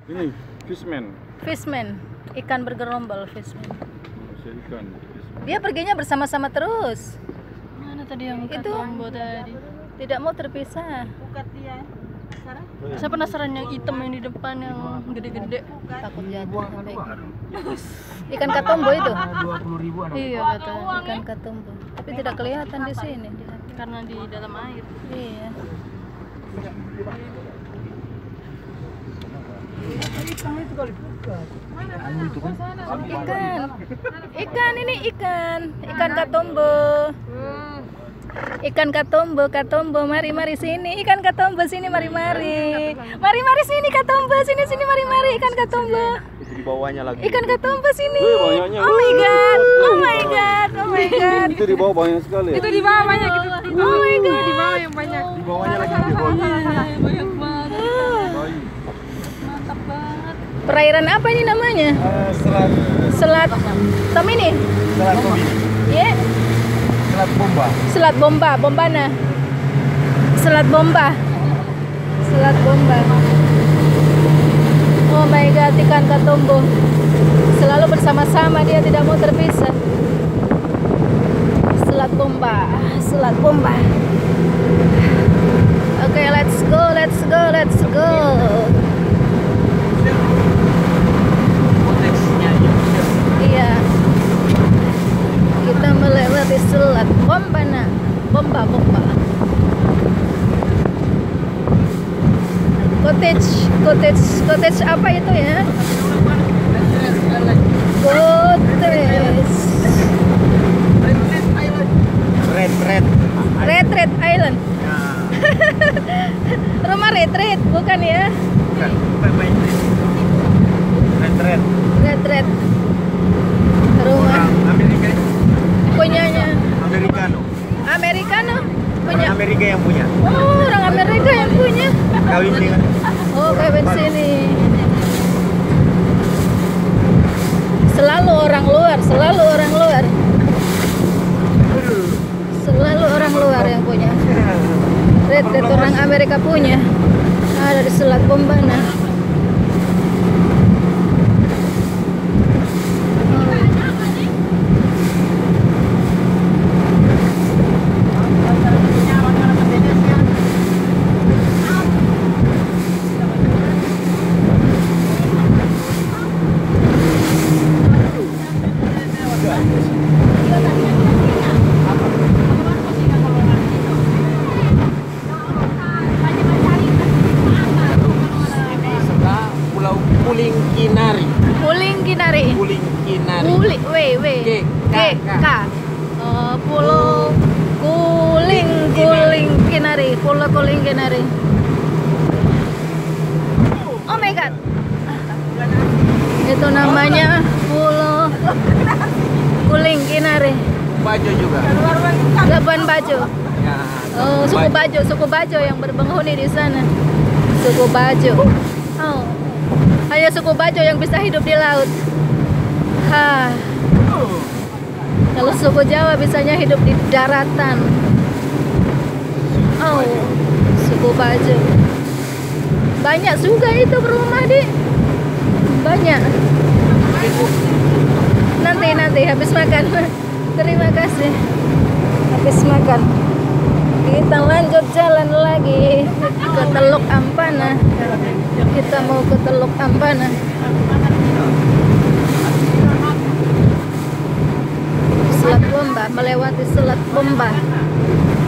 Ini fishman. Fishman, ikan bergerombol fishman. Ikan. Dia perginya bersama-sama terus. Mana tadi yang Itu Katombo tadi? tidak mau terpisah. Bukan dia. Sarah? Saya penasaran yang hitam yang di depan yang gede-gede. Takut jatuh sampai ikan katombo itu. 20.000-an. Iya kata. Ikan katombo. Tapi tidak kelihatan di sini. Karena di dalam air. Iya. Ikan ini ikan katombo. Ikan katombo, mari sini, ikan katombo sini, mari sini katombo, sini ikan katombo. Itu di bawahnya lagi. Ikan katombo sini. Banyaknya. Oh my god. Itu di bawah banyak sekali. Itu di bawah banyak gitu. Oh my god. Di bawah yang banyak. Di bawahnya lagi di bawah. Banyak banget. Bayi. Mantap banget. Perairan apa ini namanya? Selat Selat Tom ini? Tobi. Ya. Selat Bomba. Selat Bombana. Selat Bomba. Oh my god, ikan katombo. Selalu bersama-sama, dia tidak mau terpisah. Selat Bomba. Oke, let's go. Konteksnya Iya. Kita melewati Selat Bombana. Bomba. Cottage apa itu ya? Cottage. Red Island. Rumah retreat bukan ya? Bukan main red. Red. Rumah Amerika. punyanya Americano. punya. Amerika yang punya. Oh, orang Amerika yang punya. Kawin dengan Oh, kawin sini. Selalu orang luar. Selalu orang luar yang punya. Red orang Amerika punya. Ada di Selat Bombana. Pulau Puling Kinari. Pulau Pulau Kuling Kinari. Oh my god. Itu namanya Pulau Kuling Kinari. Bajo juga. Labuan Bajo. Ya. Oh, suku Bajo yang berpenghuni di sana. Suku Bajo. Oh. Hanya suku Bajo yang bisa hidup di laut. Kalau suku Jawa bisanya hidup di daratan. Oh, suku Bajo. Banyak juga itu rumah banyak. Nanti habis makan. Terima kasih. Habis makan. Kita lanjut jalan lagi ke Teluk Ampana. Kita mau ke Teluk Ampana. Selat Bomba, melewati Selat Bomba.